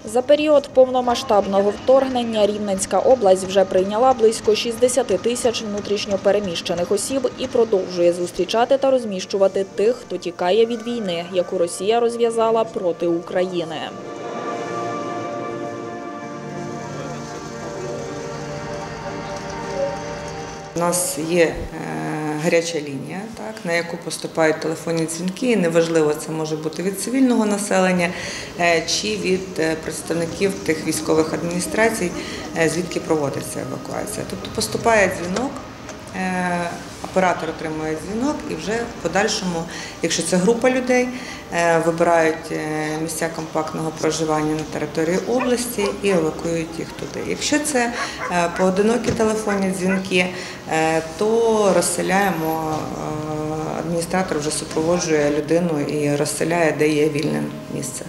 За період повномасштабного вторгнення Рівненська область вже прийняла близько 60 тисяч внутрішньо переміщених осіб і продовжує зустрічати та розміщувати тих, хто тікає від війни, яку Росія розв'язала проти України. У нас є гаряча лінія, на яку поступають телефонні дзвінки. Неважливо, це може бути від цивільного населення чи від представників тих військових адміністрацій, звідки проводиться евакуація. Тобто поступає дзвінок, оператор отримує дзвінок і вже в подальшому, якщо це група людей, вибирають місця компактного проживання на території області і евакуюють їх туди. Якщо це поодинокі телефонні дзвінки, то розселяємо, адміністратор вже супроводжує людину і розселяє, де є вільне місце.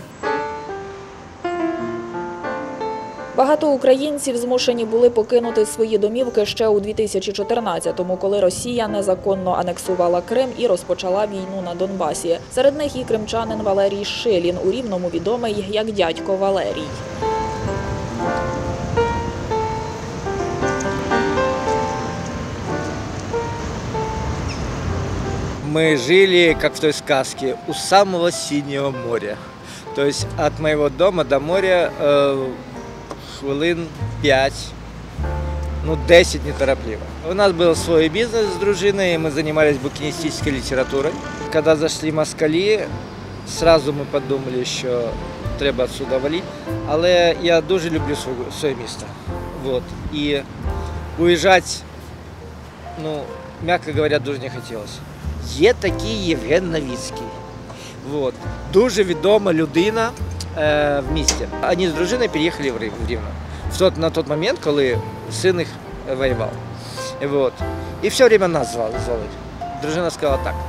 Багато українців змушені були покинути свої домівки ще у 2014-му, коли Росія незаконно анексувала Крим і розпочала війну на Донбасі. Серед них і кримчанин Валерій Шилін, у Рівному відомий як дядько Валерій. Мы жили, как в той сказке, у самого синего моря. То есть от моего дома до моря хвилин 5, 10 неторопливо. У нас был свой бизнес с дружиной, мы занимались букинистической литературой. Когда зашли москалі, сразу мы подумали, що треба отсюда валить. Але я дуже люблю своє місто. І уїжджати, м'яко говоря, дуже не хотілося. Є такий Євген Новіцький. Дуже відома людина в місті. Вони з дружиною переїхали в Рівне. На той момент, коли син їх воював. І все время нас звали. Дружина сказала так.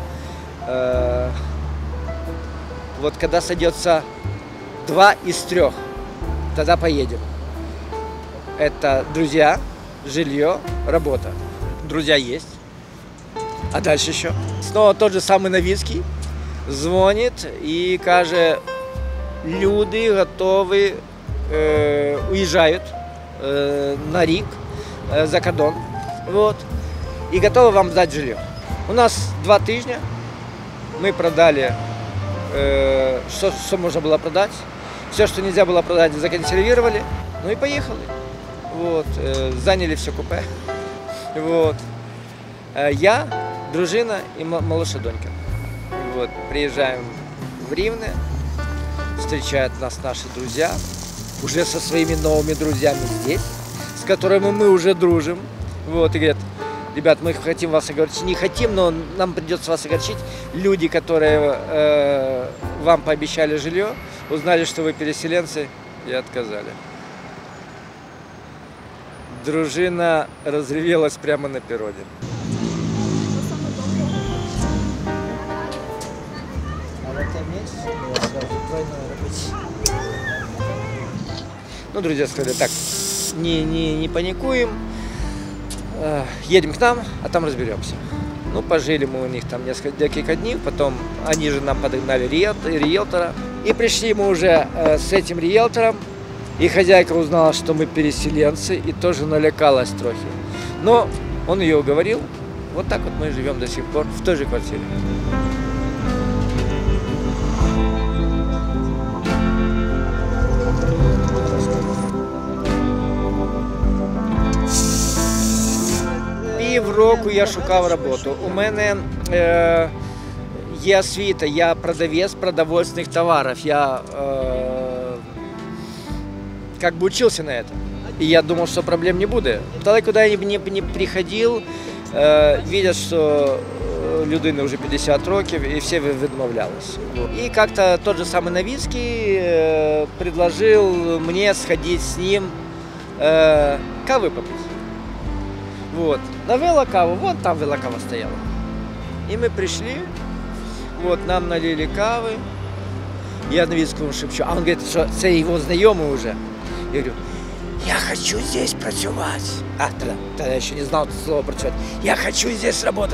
Коли сойдется 2 из 3, тогда поедем. Это друзья, жилье, работа. Друзья есть. А дальше що? Снова тот же самый Новіцький дзвонить і каже, люди готові, уїжджають на рік за кордон, і готові вам дати жилье. У нас 2 тижні, ми продали, що можна було продати, все, що не можна було продати, законсервировали, і поїхали. Зайняли все купе. Я, дружина и малыша донька. Приезжаем в Ривне, встречают нас наши друзья, уже со своими новыми друзьями здесь, с которыми мы уже дружим. И говорят, ребят, мы хотим вас огорчить, не хотим, но нам придется вас огорчить. Люди, которые вам пообещали жилье, узнали, что вы переселенцы, и отказали. Дружина разревелась прямо на перроне. Друзья сказали, так, не паникуем, едем к нам, а там разберемся. Пожили мы у них там несколько дней, потом они же нам подогнали риэлтора. И пришли мы уже с этим риэлтором, и хозяйка узнала, что мы переселенцы, и тоже налякалась трохи. Но он ее уговорил, вот так вот мы живем до сих пор в той же квартире. Півроку я шукав роботу. У мене є освіта, я продавець продовольственных товаров. Я учился на это. И я думал, что проблем не будет. Тогда, куда я не приходил, видят, что людині вже 50 років, і всі відмовлялись. І как-то тот же самый Новіцький предложил мне сходить с ним кави попить. На велокаву, там велокава стояла. И мы пришли, нам налили кави. Я Новіцькому шепчу, а он говорит, что это его знайомый уже. Я говорю, я хочу здесь працювать. Тогда еще не знал это слово працювать. Я хочу здесь работать.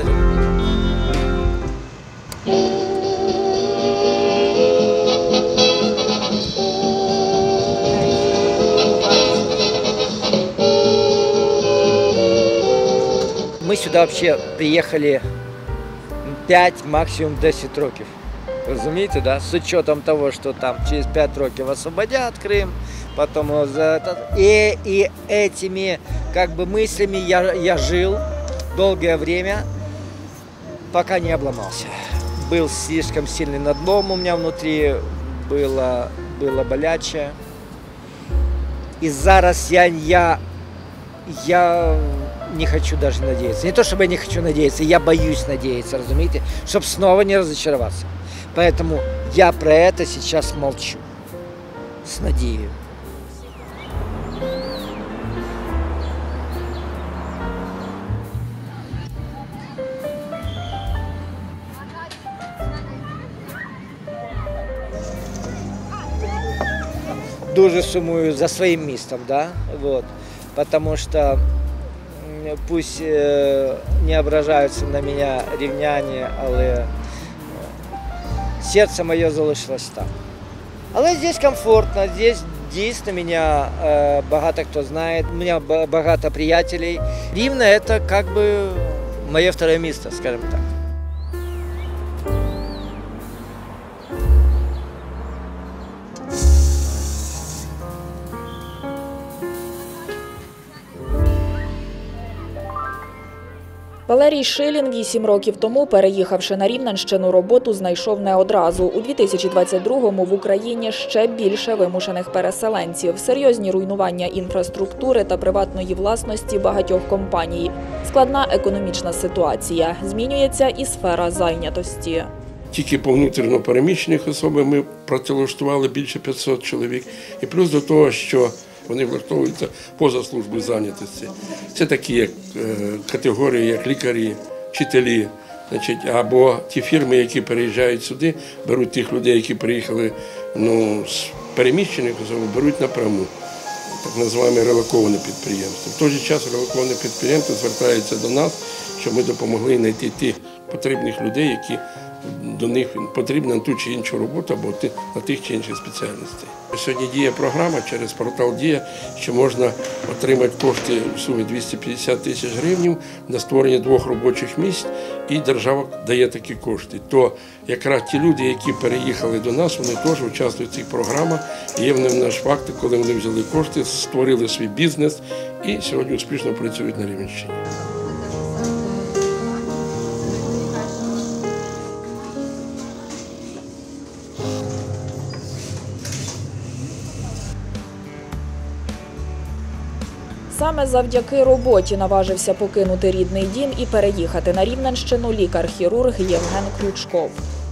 мы сюда вообще приехали 5, максимум 10 років. Разумеете, да? С учетом того, что там через 5 років освободят Крым, потом и этими как бы мыслями я жил долгое время, пока не обломался. Был слишком сильный надлом у меня внутри, было боляче. И зараз я не хочу даже надеяться. Не то, чтобы я не хочу надеяться, я боюсь надеяться, разумеете, чтобы снова не разочароваться. Поэтому я про это сейчас молчу. С надеей. Дуже сумую за своим містом, да? Вот. Потому что пусть не ображаются на меня рівняне, але серце моє залишилось там. Але здесь комфортно, здесь дійсно меня багато хто знає, у меня багато приятелей. Рівне – это как бы мое второе место, скажем так. Валерій Шилін 8 років тому, переїхавши на Рівненщину, роботу знайшов не одразу. У 2022-му в Україні ще більше вимушених переселенців, серйозні руйнування інфраструктури та приватної власності багатьох компаній. Складна економічна ситуація. Змінюється і сфера зайнятості. Тільки по внутрішньо переміщених особах ми працевлаштували більше 500 чоловік. І плюс до того, що вони влаштовуються поза службою зайнятості. Це такі як категорії, як лікарі, вчителі, або ті фірми, які переїжджають сюди, беруть тих людей, які приїхали з переміщених осіб, беруть напряму. Так називаємо релоковане підприємство. В той же час релоковане підприємство звертається до нас, щоб ми допомогли знайти тих потрібних людей, які до них потрібна на ту чи іншу роботу або на тих чи інших спеціальностей. Сьогодні діє програма через портал «Дія», що можна отримати кошти в сумі 250 тисяч гривень на створення 2 робочих місць, і держава дає такі кошти. То якраз ті люди, які переїхали до нас, вони теж участвують в цих програмах. І є в наш факт, коли вони взяли кошти, створили свій бізнес і сьогодні успішно працюють на Рівненщині. Саме завдяки роботі наважився покинути рідний дім і переїхати на Рівненщину лікар-хірург Євген Крючков.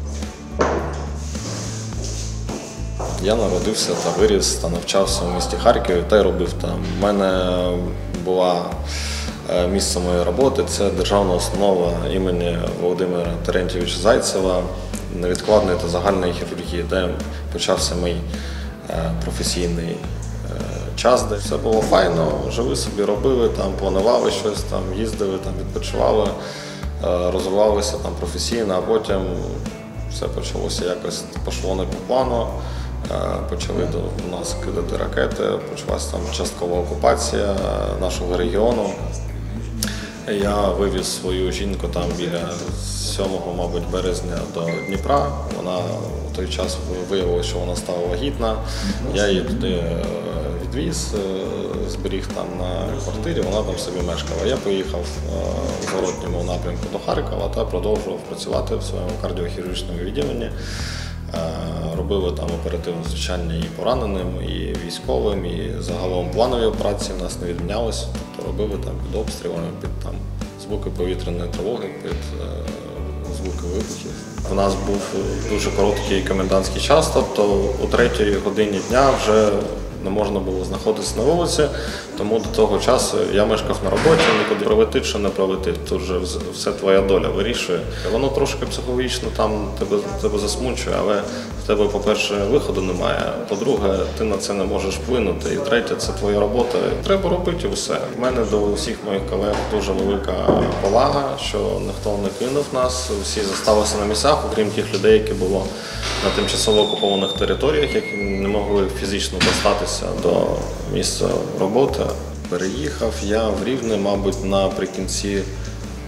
Я народився та виріс та навчався в місті Харкові та й робив там. У мене була місце моєї роботи, це державна установа імені Володимира Терентьєвича Зайцева невідкладної та загальної хірургії, де почався мій професійний час, де все було файно, жили собі, робили, там, планували щось, там, їздили, там, відпочивали, розвивалися там, професійно, а потім все почалося якось, пішло не по плану, почали до нас кидати ракети, почалася там часткова окупація нашого регіону. Я вивіз свою жінку там біля 7, мабуть, березня до Дніпра. Вона в той час виявилося, що вона стала вагітна. Я її туди відвіз, зберіг там на квартирі, вона там собі мешкала. Я поїхав в зворотньому напрямку до Харкова та продовжував працювати в своєму кардіохірургічному відділенні. Робили там оперативне втручання і пораненим, і військовим, і загалом планові операції в нас не відмінялися. Тобто робили там під обстрілами, під там звуки повітряної тривоги, під звуки вибухів. У нас був дуже короткий комендантський час, тобто о 3-й годині дня вже не можна було знаходитися на вулиці, тому до того часу я мешкав на роботі, нікуди прилетить чи не прилетить, тут вже все твоя доля вирішує. Воно трошки психологічно там тебе засмучує, але в тебе, по-перше, виходу немає, по-друге, ти на це не можеш вплинути, і третє, це твоя робота. Треба робити усе. У мене до всіх моїх колег дуже велика повага, що ніхто не кинув нас, всі залишилися на місцях, окрім тих людей, які були на тимчасово окупованих територіях, які не могли фізично дістатися до місця роботи. Переїхав я в Рівне, мабуть, наприкінці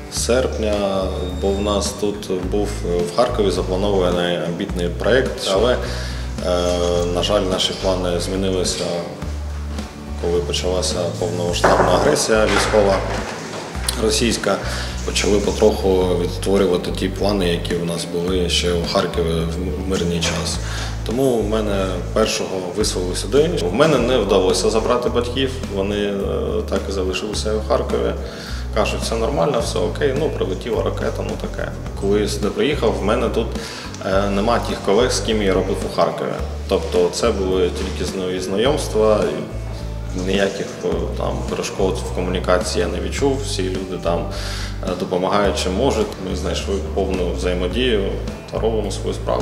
серпня, бо в нас тут був в Харкові запланований амбітний проєкт, але, на жаль, наші плани змінилися, коли почалася повномасштабна агресія військова російська. Почали потроху відтворювати ті плани, які в нас були ще у Харкові в мирний час. Тому в мене першого вислали сюди. В мене не вдалося забрати батьків, вони так і залишилися у Харкові. Кажуть, все нормально, все окей, прилетіла ракета, таке. Коли я сюди приїхав, в мене тут нема тих колег, з ким я робив у Харкові. Тобто це були тільки нові знайомства, ніяких там перешкод в комунікації я не відчув, всі люди там допомагають чим можуть. Ми знайшли повну взаємодію та робимо свою справу.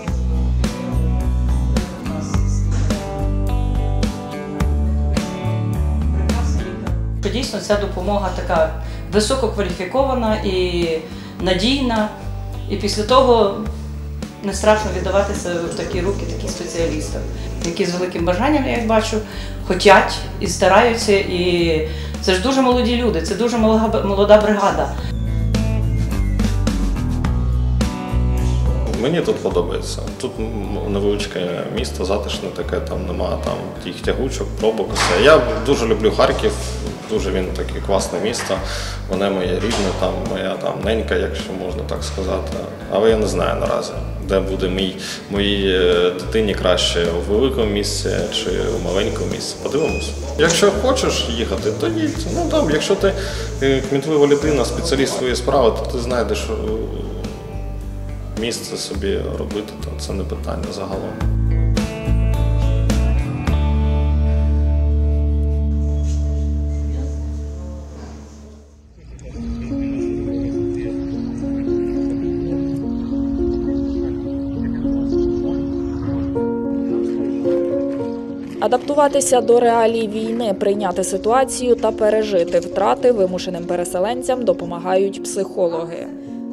Дійсно, ця допомога така висококваліфікована і надійна, і після того не страшно віддаватися в такі руки таких спеціалістів, які з великим бажанням, я як бачу, хочуть і стараються, і це ж дуже молоді люди, це дуже молода бригада. Мені тут подобається. Тут невеличке місто, затишне таке, там нема тих тягучок, пробок. Все. Я дуже люблю Харків, дуже він таке класне місто. Воно моє рідне, моя ненька, якщо можна так сказати. Але я не знаю наразі, де буде моїй дитині краще, у великому місці чи у маленькому місці. Подивимось. Якщо хочеш їхати, то їдь. Якщо ти кмітлива людина, спеціаліст своєї справи, то ти знайдеш місце собі робити, то це не питання загалом. Адаптуватися до реалій війни, прийняти ситуацію та пережити втрати вимушеним переселенцям допомагають психологи.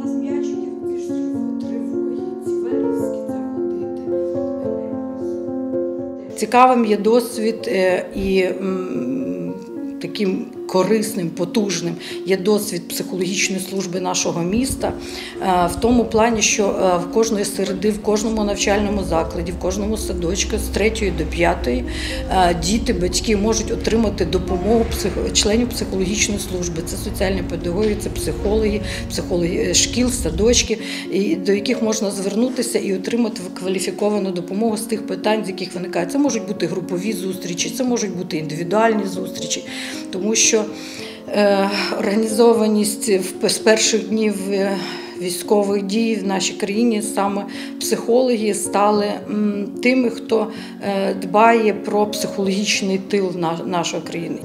Цікавим є досвід і таким корисним, потужним є досвід психологічної служби нашого міста в тому плані, що в кожної середи, в кожному навчальному закладі, в кожному садочку з 3 до 5 діти, батьки можуть отримати допомогу членів психологічної служби. Це соціальні педагоги, це психологи шкіл, садочків, до яких можна звернутися і отримати кваліфіковану допомогу з тих питань, з яких виникає. Це можуть бути групові зустрічі, це можуть бути індивідуальні зустрічі, тому що організованість з перших днів військових дій в нашій країні саме психологи стали тими, хто дбає про психологічний тил нашої країни.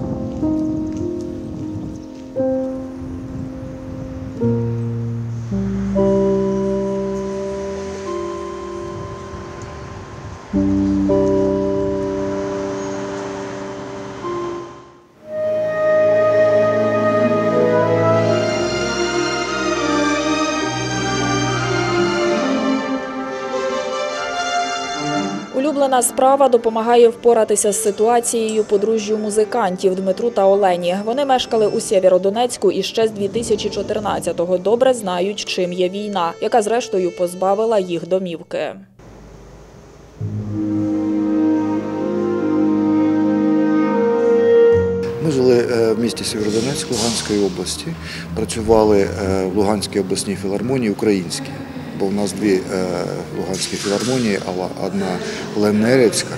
Улюблена справа допомагає впоратися з ситуацією подружжю музикантів Дмитру та Олені. Вони мешкали у Сєвєродонецьку і ще з 2014-го добре знають, чим є війна, яка зрештою позбавила їх домівки. Ми жили в місті Сєвєродонецьк Луганської області, працювали в Луганській обласній філармонії українській, бо в нас дві Луганські філармонії, одна ленерівська,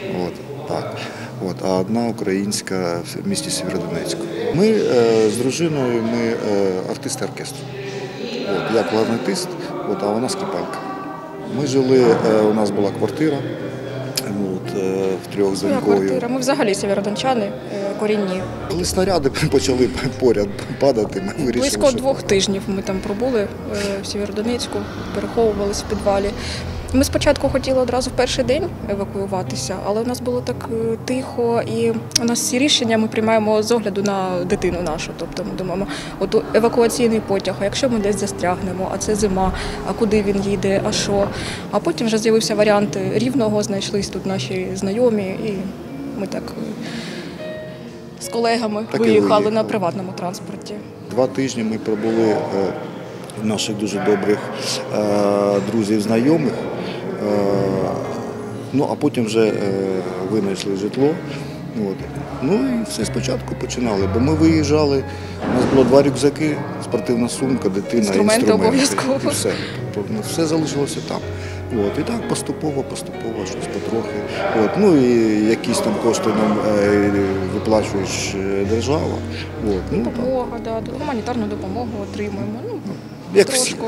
а одна українська в місті Сєвєродонецьку. Ми з дружиною, артисти оркестру. Я кларнетист, а вона скрипалька. Ми жили, у нас була квартира. Трьохзоньковою. Ми взагалі сєвєродончани, корінні. Коли снаряди почали поряд падати, ми вирішили, Близько 2 тижнів ми там пробули в Сєвєродонецьку, переховувалися в підвалі. Ми спочатку хотіли одразу в перший день евакуюватися, але у нас було так тихо, і у нас всі рішення ми приймаємо з огляду на дитину нашу. Тобто ми думаємо, от евакуаційний потяг, а якщо ми десь застрягнемо, а це зима, а куди він їде, а що. А потім вже з'явився варіант Рівного, знайшлись тут наші знайомі, і ми так з колегами виїхали на приватному транспорті. 2 тижні ми пробули у наших дуже добрих друзів, знайомих. Ну, а потім вже винайшли житло. От. Ну і все спочатку починали, бо ми виїжджали, у нас було 2 рюкзаки, спортивна сумка, дитина, інструменти. Обов'язково. І все. Тобто, все залишилося там. От. І так поступово, щось потрохи. От. Ну і якісь там кошти нам виплачуєш держава. От. Ну, Допомога, да, гуманітарну допомогу отримуємо. Ну, як трошку. всі.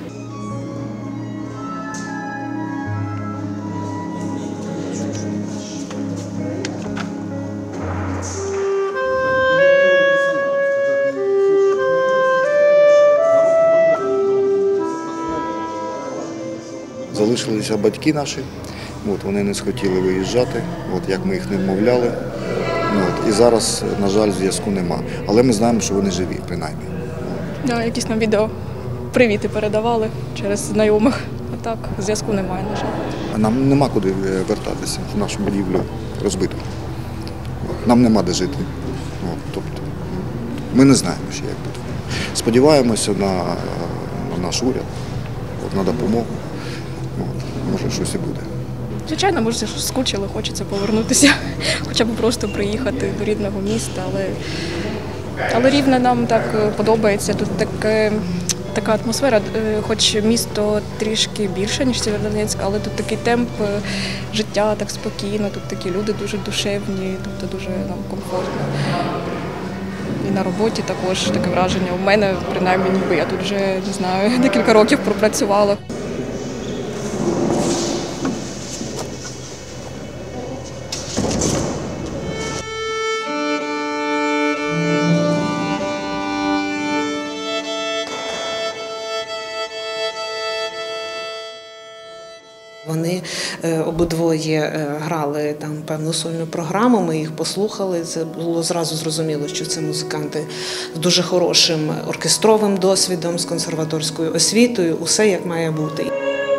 Залишилися батьки наші, от, вони не схотіли виїжджати, от, як ми їх не вмовляли. От, і зараз, на жаль, зв'язку нема. Але ми знаємо, що вони живі, принаймні. Да, якісь нам відео привіти передавали через знайомих, а так зв'язку немає, на жаль. А нам нема куди вертатися, в нашу будівлю розбиту. Нам нема де жити. От, тобто, ми не знаємо, що як буде. Сподіваємося на наш уряд, от, на допомогу. От, може, щось і буде. Звичайно, може, скучили, хочеться повернутися, хоча б просто приїхати до рідного міста, але Рівне нам так подобається. Тут така атмосфера, хоч місто трішки більше, ніж Сєвєродонецьк, але тут такий темп життя, так спокійно, тут такі люди дуже душевні, тобто дуже нам комфортно. І на роботі також таке враження. У мене, принаймні, ніби я тут вже, не знаю, декілька років пропрацювала. Вони обидвоє грали там певну сольну програму, ми їх послухали. Це було зразу зрозуміло, що це музиканти з дуже хорошим оркестровим досвідом, з консерваторською освітою, усе як має бути.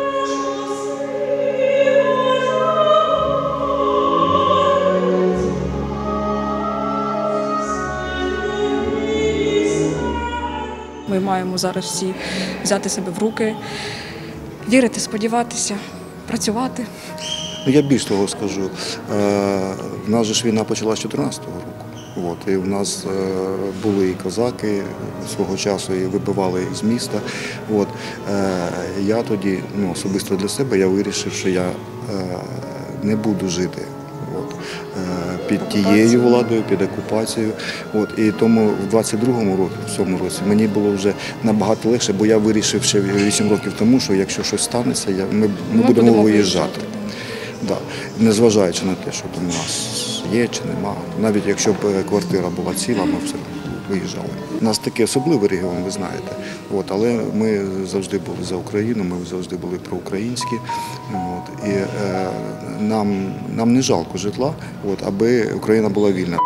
Ми маємо зараз всі взяти себе в руки, вірити, сподіватися, працювати. Ну, я більш того скажу. В нас же ж війна почалася з 2014 року. От, і в нас були і козаки свого часу, і вибивали з міста. От, я тоді, ну, особисто для себе, я вирішив, що я не буду жити під тією владою, під окупацією. От, і тому в 22-му році, в цьому році, мені було вже набагато легше, бо я вирішив ще 8 років тому, що якщо щось станеться, ми будемо виїжджати. Да. Незважаючи на те, що там у нас є чи нема. Навіть якщо б квартира була ціла, ми все виїжджали. У нас такий особливий регіон, ви знаєте. От, але ми завжди були за Україну, ми завжди були проукраїнські. От, і нам не жалко житла, от, аби Україна була вільна.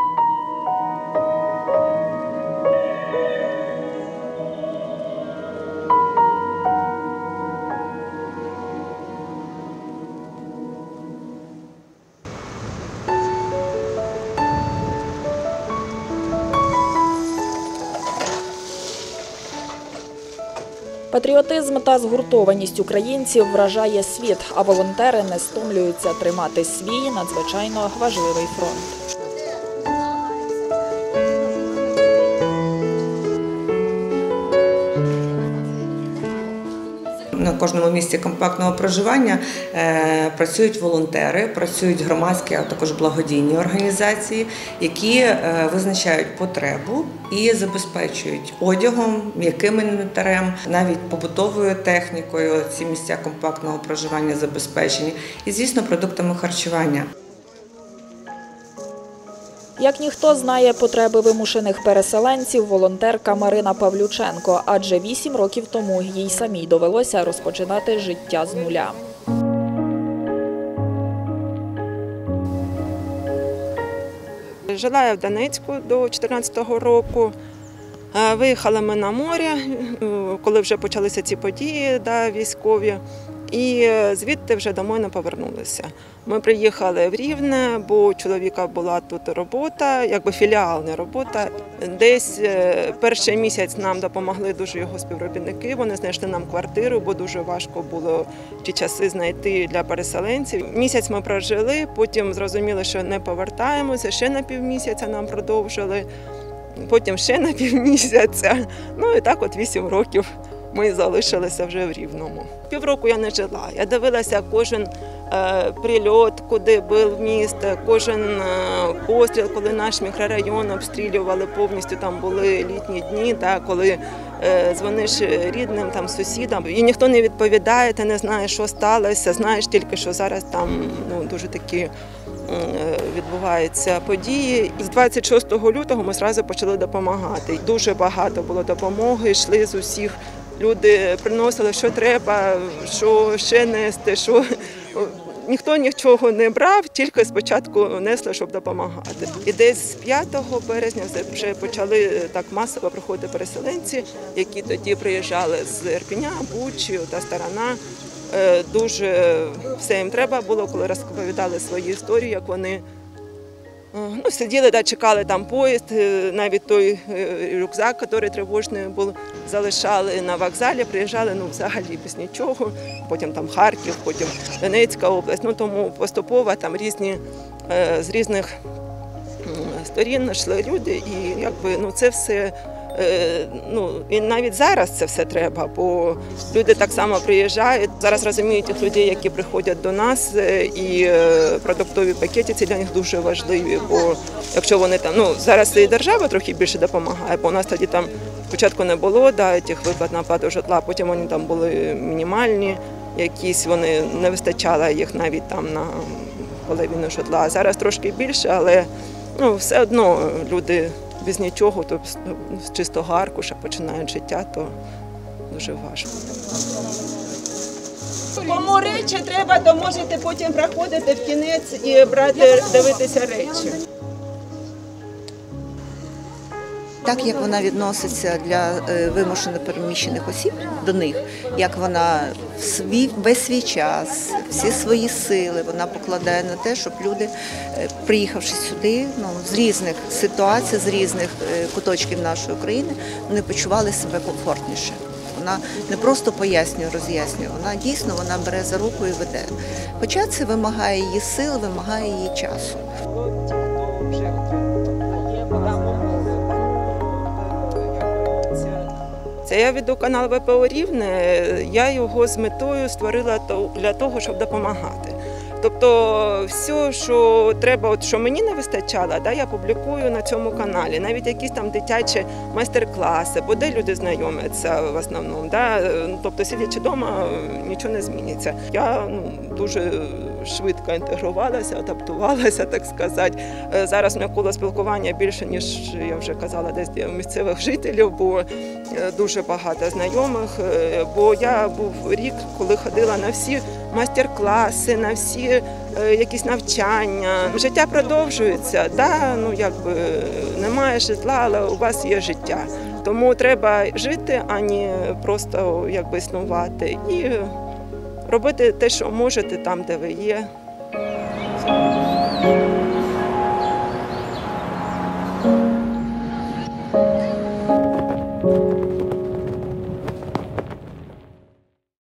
Патріотизм та згуртованість українців вражає світ, а волонтери не стомлюються тримати свій надзвичайно важливий фронт. На кожному місці компактного проживання працюють волонтери, працюють громадські, а також благодійні організації, які визначають потребу і забезпечують одягом, м'яким інвентарем, навіть побутовою технікою. Ці місця компактного проживання забезпечені і, звісно, продуктами харчування. Як ніхто знає потреби вимушених переселенців волонтерка Марина Павлюченко, адже 8 років тому їй самій довелося розпочинати життя з нуля. Жила я в Донецьку до 2014 року. Виїхали ми на море, коли вже почалися ці події, військові. і звідти вже домой не повернулися. Ми приїхали в Рівне, бо у чоловіка була тут робота, якби філіальна робота. Десь перший місяць нам допомогли дуже його співробітники, вони знайшли нам квартиру, бо дуже важко було в ті часи знайти для переселенців. Місяць ми прожили, потім зрозуміли, що не повертаємося, ще на півмісяця нам продовжили, потім ще на півмісяця. Ну і так от 8 років ми залишилися вже в Рівному. Півроку я не жила. Я дивилася кожен прильот, куди бив міст, кожен постріл, коли наш мікрорайон обстрілювали повністю, там були літні дні, коли дзвониш рідним, там, сусідам, і ніхто не відповідає, ти не знаєш, що сталося, знаєш тільки, що зараз там дуже такі відбуваються події. З 26 лютого ми одразу почали допомагати. Дуже багато було допомоги, йшли з усіх. Люди приносили, що треба, що ще нести, що ніхто нічого не брав, тільки спочатку несли, щоб допомагати. І десь з 5 березня вже почали так масово приходити переселенці, які тоді приїжджали з Ірпеня, Бучі, та сторона. Дуже все їм треба було, коли розповідали свої історії, як вони сиділи, чекали там поїзд, навіть той рюкзак, який тривожний був, залишали на вокзалі, приїжджали взагалі без нічого, потім там Харків, потім Донецька область, тому поступово там з різних сторін йшли люди, і якби це все. І навіть зараз це все треба, бо люди так само приїжджають. Зараз розуміють тих людей, які приходять до нас, і продуктові пакети ці для них дуже важливі, бо якщо вони там, зараз і держава трохи більше допомагає, бо у нас тоді там спочатку не було тих виплат на оплату житла, потім вони там були мінімальні якісь, вони не вистачало їх навіть там на половину житла. А зараз трошки більше, але все одно люди без нічого, то з чистого аркуша починають життя, то дуже важко. Кому речі треба, то можете потім приходити в кінець і брати, дивитися речі. Так, як вона відноситься для вимушено переміщених осіб до них, як вона весь свій час, всі свої сили вона покладає на те, щоб люди, приїхавши сюди, з різних ситуацій, з різних куточків нашої країни, вони почували себе комфортніше. Вона не просто пояснює, роз'яснює, вона дійсно бере за руку і веде. Хоча це вимагає її сил, вимагає її часу. Це я веду канал ВПО Рівне, я його з метою створила для того, щоб допомагати. Тобто все, що треба, що мені не вистачало, я публікую на цьому каналі. Навіть якісь там дитячі майстер-класи, бо де люди знайомляться в основному. Тобто сидячи вдома, нічого не зміниться. Я дуже швидко інтегрувалася, адаптувалася, так сказати. Зараз мене коло спілкування більше, ніж я вже казала, десь місцевих жителів, бо дуже багато знайомих. Бо я був рік, коли ходила на всі майстер-класи, на всі якісь навчання. Життя продовжується, немає житла, але у вас є життя. Тому треба жити, а не просто існувати. І робити те, що можете там, де ви є.